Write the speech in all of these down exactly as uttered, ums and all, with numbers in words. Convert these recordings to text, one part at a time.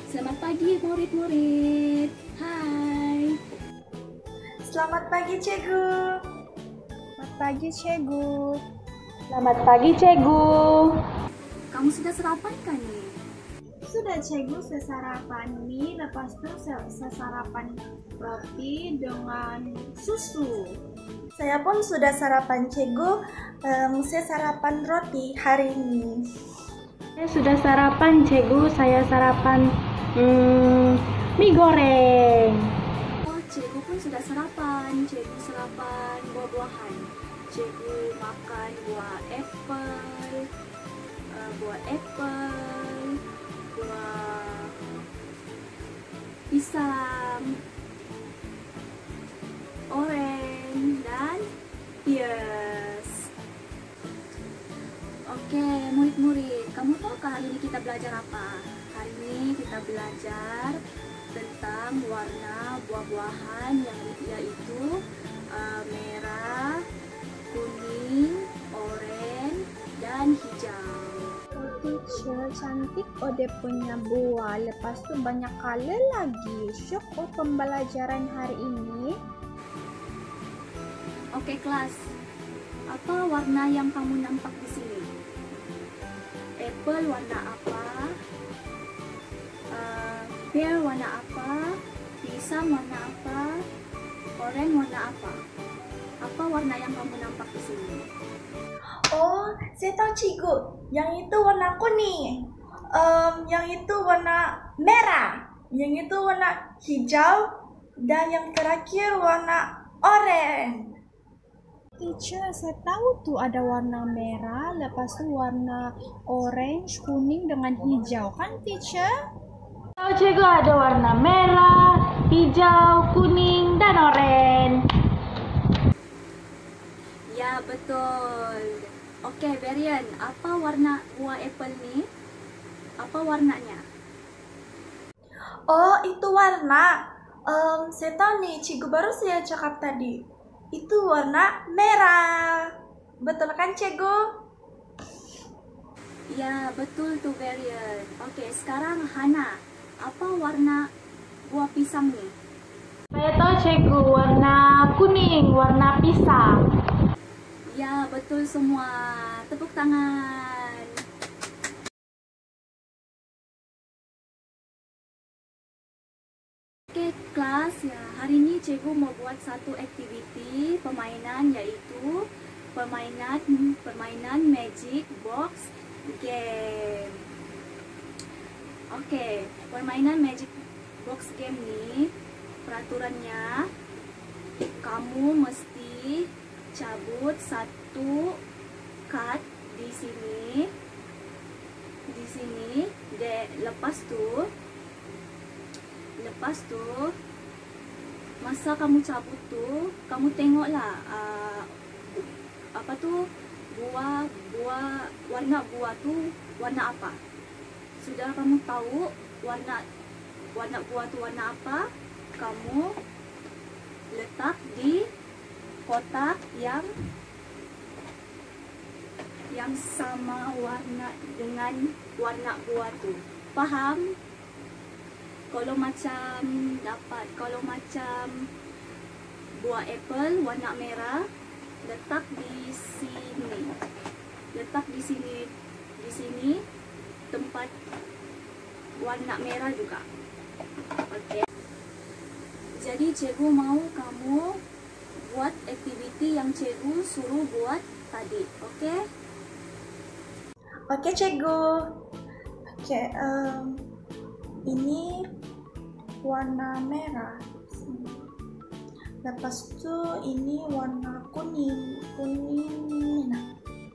Selamat pagi murid-murid. Hai. Selamat pagi Cikgu. Selamat pagi Cikgu. Selamat pagi Cikgu. Kamu sudah sarapan kan nih? Sudah Cikgu, saya sarapan mie, lepas itu saya, saya sarapan roti dengan susu. Saya pun sudah sarapan Cikgu. Um, saya sarapan roti hari ini. Saya sudah sarapan Cikgu. Saya sarapan hmm, mie goreng. Oh, Cikgu pun sudah sarapan. Cikgu sarapan buah-buahan. Cikgu makan buah apple, uh, buah apple, buah pisang, orange, dan pears. Oke, murid-murid, kamu tahukah hari ini kita belajar apa? Hari ini kita belajar tentang warna buah-buahan yang yaitu uh, merah, kuning, oranye, dan hijau. Oh teacher, cantik oh dia punya buah. Lepas tu banyak color lagi. Syok oh pembelajaran hari ini. Oke kelas, apa warna yang kamu nampak di sini? Apple warna apa? Uh, pear warna apa? Pisang warna apa? Oranye warna apa? Apa warna yang kamu nampak di sini? Oh, saya tahu Cikgu. Yang itu warna kuning. Um, yang itu warna merah. Yang itu warna hijau. Dan yang terakhir warna oranye. Teacher, saya tahu tuh ada warna merah, lepas tu warna orange, kuning dengan hijau. Kan teacher? Tahu Cikgu, ada warna merah, hijau, kuning, dan oranye. Ya betul. Oke Berian, apa warna buah apple nih? Apa warnanya? Oh, itu warna. Um, saya tahu nih, Cikgu baru saya cakap tadi. Itu warna merah. Betul kan Cikgu? Ya betul tuh Berian. Oke sekarang Hana, apa warna buah pisang nih? Saya tahu Cikgu, warna kuning, warna pisang. Ya betul semua. Tepuk tangan. Oke kelas, ya hari ini Cikgu mau buat satu aktiviti permainan, yaitu permainan permainan Magic Box Game. Oke, permainan Magic Box Game ini peraturannya kamu mesti cabut satu card di sini, di sini. De, lepas tuh, lepas tuh, masa kamu cabut tuh, kamu tengoklah uh, apa tuh buah, buah, warna buah tuh warna apa. Sudah kamu tahu warna warna buah tuh warna apa, kamu letak di kotak yang yang sama warna dengan warna buah tuh. Paham? Kalau macam dapat, kalau macam buah apple warna merah, letak di sini. Letak di sini, di sini tempat warna merah juga. Oke. Jadi Cikgu mau kamu buat aktiviti yang Cikgu suruh buat tadi, oke? Okay? Oke Cikgu. Oke, um, ini warna merah. Lepas itu ini warna kuning, kuning. Nah.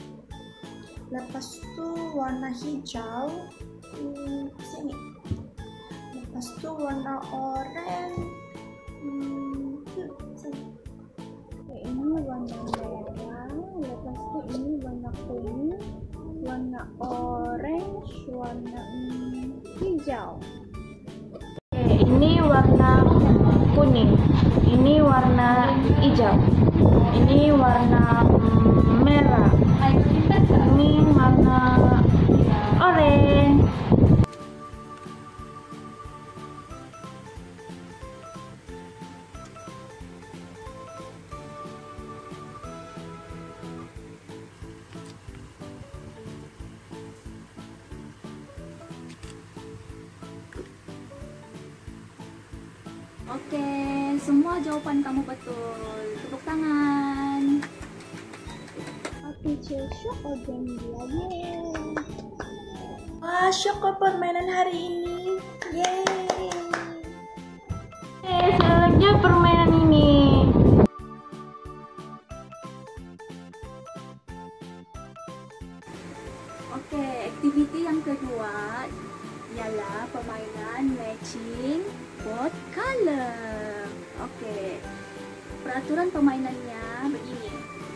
Lepas itu warna hijau, hmm, sini. Lepas itu warna oranye, hmm, sini. Ini warna merah, lepas tu ini warna kuning, warna orange, warna mm, hijau. Oke, ini warna kuning, ini warna hijau, ini warna mm, merah, ini warna oranye. Oke, semua jawaban kamu betul. Tepuk tangan. Teacher syok udah lagi. Wah, syok kok permainan hari ini. Yeay. Eh, selanjutnya permainan ini. Oke, activity yang kedua ialah permainan matching board color. Oke, peraturan permainannya begini.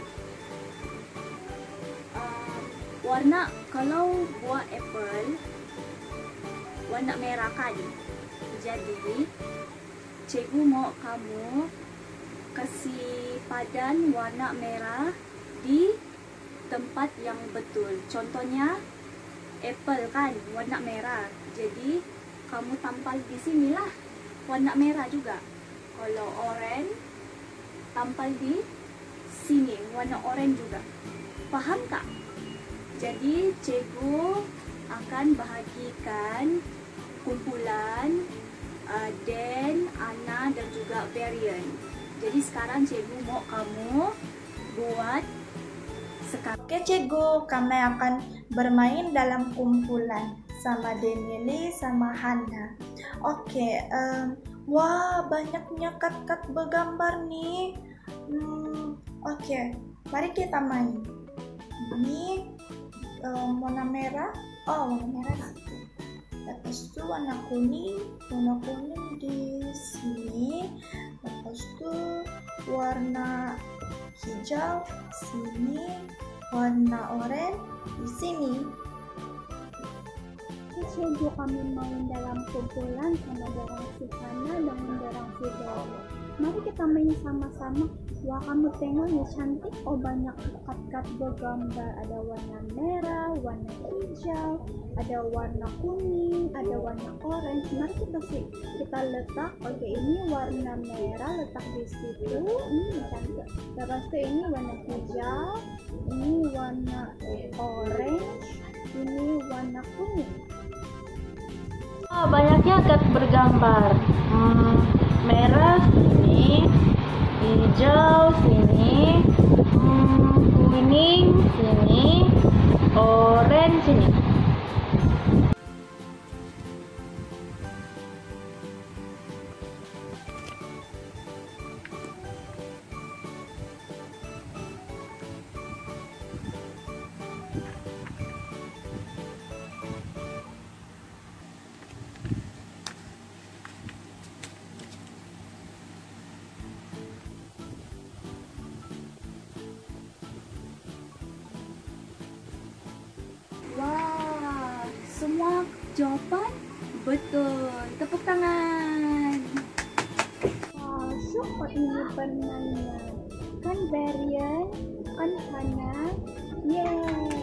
Uh, warna, kalau buah apple warna merah kan, jadi cikgu mau kamu kasih padan warna merah di tempat yang betul. Contohnya apple kan warna merah, jadi kamu tampal di sinilah warna merah juga. Kalau orange, tampal di sini warna orange juga. Paham kak? Jadi cikgu akan bahagikan kumpulan uh, Dan, Ana dan juga Varian. Jadi sekarang cikgu mau kamu buat sekarang. Oke cikgu, kami akan bermain dalam kumpulan sama Danieli sama Hana. Oke, um, wah banyaknya kat-kat bergambar nih. Hmm, Oke, mari kita main. Ini um, warna merah. Oh, warna merah. Lepas itu warna kuning, warna kuning di sini. Lepas itu warna hijau sini, warna oranye di sini. Cikgu kami main dalam kumpulan sama dorang si Hana dengan dorang si Dani. Mari kita main sama-sama. Wah, kamu tengok ya cantik. Oh, banyak kat-kat bergambar. Ada warna merah, warna hijau, ada warna kuning, ada warna orange. Mari kita sih kita letak. Oke, ini warna merah letak di situ. Ini cantik. Lepas itu ini warna hijau, ini warna orange, ini warna kuning. Oh, banyaknya kat bergambar. Hmm, merah sini, hijau sini, hmm, kuning sini, orange sini. Wah, semua jawaban betul. Tepuk tangan. Wah, syukur ini permainan. Kan Varian, kan Hana. Yeay.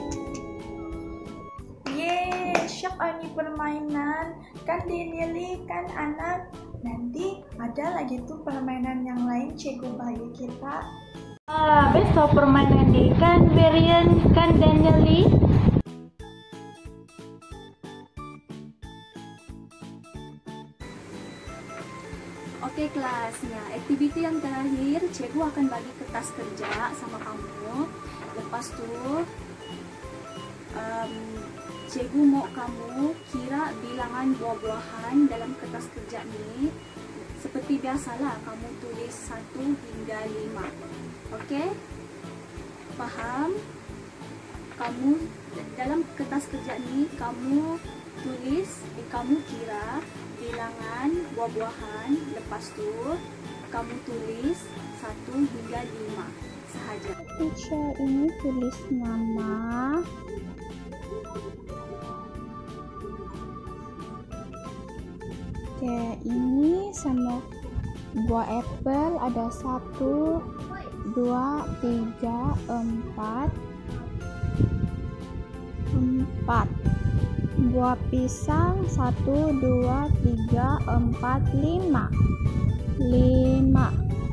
Yeay, syok ini permainan. Kan Danieli, kan Ana. Nanti ada lagi tuh permainan yang lain cikgu bagi kita. Ah, besok permainan di kan Varian, kan Danieli. Oke kelasnya, activity yang terakhir cikgu akan bagi kertas kerja sama kamu. Lepas tuh um, cikgu mau kamu kira bilangan buah-buahan dalam kertas kerja ini. Seperti biasalah kamu tulis satu hingga lima. Oke? Paham? Kamu dalam kertas kerja ini kamu tulis, eh, kamu kira bilangan buah-buahan, lepas tu kamu tulis satu hingga lima sahaja. Teacher, ini tulis nama. Oke, ini sama buah apple ada satu, dua, tiga, empat, empat. Buah pisang satu, dua, tiga, empat, lima, lima.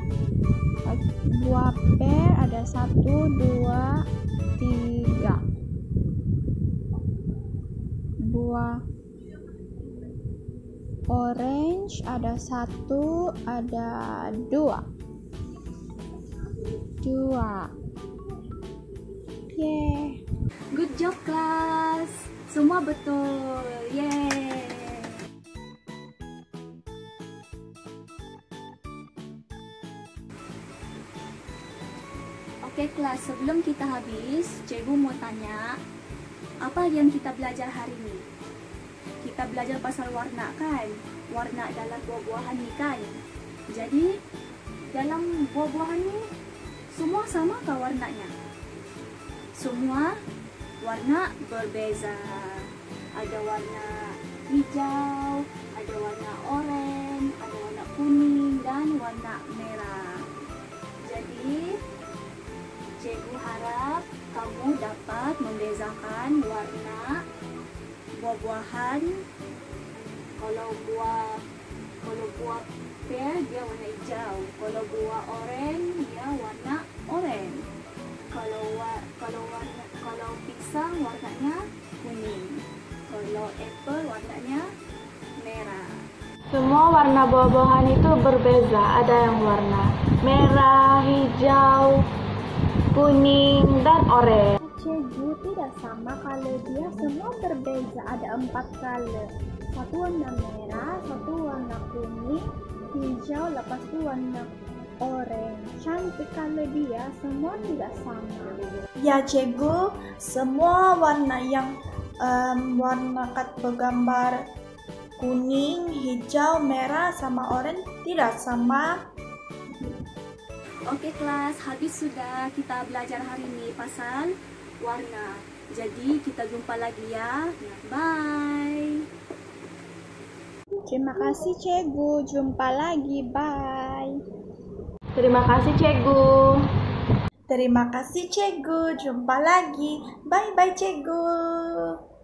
Buah per ada satu, dua, tiga. Buah Orange ada satu, ada dua. Dua. Yeay. Good job kelas. Semua betul. Yeay. Oke kelas, sebelum kita habis, cikgu mau tanya, apa yang kita belajar hari ini? Kita belajar pasal warna kan? Warna dalam buah-buahan nih kan? Jadi, dalam buah-buahan ini, semua sama kah warnanya? Semua warna berbeza. Ada warna hijau, ada warna oranye, ada warna kuning, dan warna merah. Jadi, cikgu harap kamu dapat membezakan warna buah-buahan. Kalau buah kalau buah pear dia warna hijau, kalau buah oranye dia warna oranye. Kalau wa, kalau warna kalau pisang warnanya kuning. Kalau apple warnanya merah. Semua warna buah-buahan itu berbeza. Ada yang warna merah, hijau, kuning, dan oranye. Cikgu tidak sama kalau dia semua berbeza. Ada empat color. Satu warna merah, satu warna kuning, hijau, lepas itu warna orange. Cantik kalau dia semua tidak sama. Ya cikgu, semua warna yang um, warna kat bergambar kuning, hijau, merah sama oranye tidak sama. Oke kelas, habis sudah kita belajar hari ini pasal warna. Jadi kita jumpa lagi ya. Bye. Terima kasih cikgu. Jumpa lagi. Bye. Terima kasih cikgu. Terima kasih cikgu, jumpa lagi. Bye bye cikgu.